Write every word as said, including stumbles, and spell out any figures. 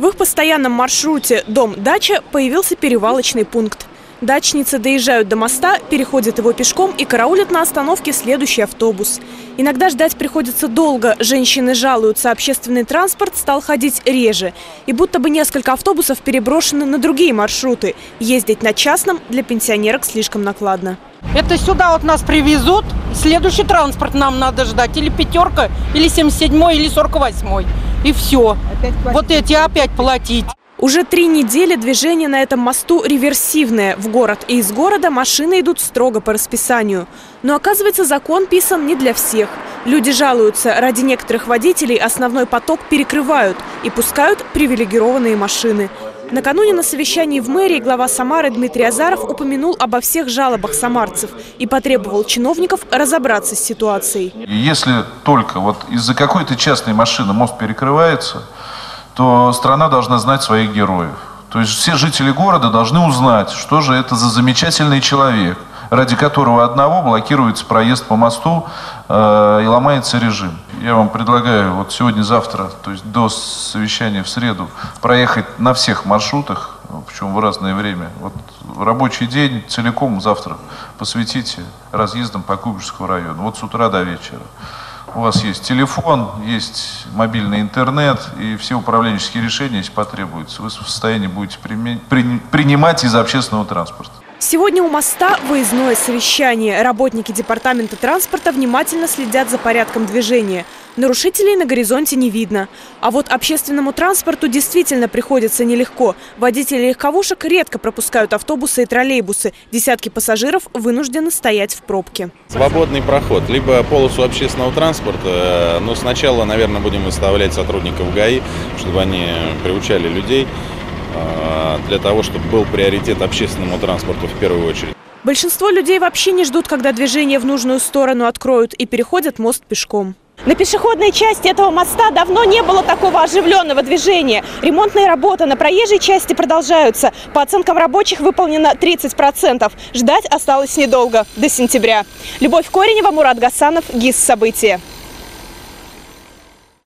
В их постоянном маршруте «Дом-дача» появился перевалочный пункт. Дачницы доезжают до моста, переходят его пешком и караулят на остановке следующий автобус. Иногда ждать приходится долго. Женщины жалуются, общественный транспорт стал ходить реже. И будто бы несколько автобусов переброшены на другие маршруты. Ездить на частном для пенсионерок слишком накладно. Это сюда вот нас привезут, следующий транспорт нам надо ждать. Или пятерка, или семьдесят седьмой, или сорок восьмой. И все. Вот эти опять платить. Уже три недели движение на этом мосту реверсивное. В город и из города машины идут строго по расписанию. Но оказывается, закон писан не для всех. Люди жалуются, ради некоторых водителей основной поток перекрывают и пускают привилегированные машины. Накануне на совещании в мэрии глава Самары Дмитрий Азаров упомянул обо всех жалобах самарцев и потребовал чиновников разобраться с ситуацией. Если только вот из-за какой-то частной машины мост перекрывается, то страна должна знать своих героев. То есть все жители города должны узнать, что же это за замечательный человек, ради которого одного блокируется проезд по мосту э, и ломается режим. Я вам предлагаю вот сегодня-завтра, то есть до совещания в среду, проехать на всех маршрутах, причем в разное время. Вот рабочий день целиком завтра посвятите разъездам по Куйбышевскому району, вот с утра до вечера. У вас есть телефон, есть мобильный интернет и все управленческие решения, если потребуется, вы в состоянии будете принимать из общественного транспорта. Сегодня у моста выездное совещание. Работники департамента транспорта внимательно следят за порядком движения. Нарушителей на горизонте не видно. А вот общественному транспорту действительно приходится нелегко. Водители легковушек редко пропускают автобусы и троллейбусы. Десятки пассажиров вынуждены стоять в пробке. Свободный проход, либо полосу общественного транспорта, но сначала, наверное, будем выставлять сотрудников ГАИ, чтобы они приучали людей для того, чтобы был приоритет общественному транспорту в первую очередь. Большинство людей вообще не ждут, когда движение в нужную сторону откроют, и переходят мост пешком. На пешеходной части этого моста давно не было такого оживленного движения. Ремонтные работы на проезжей части продолжаются. По оценкам рабочих выполнено тридцать процентов. Ждать осталось недолго, до сентября. Любовь Коренева, Мурат Гасанов, ГИС «События».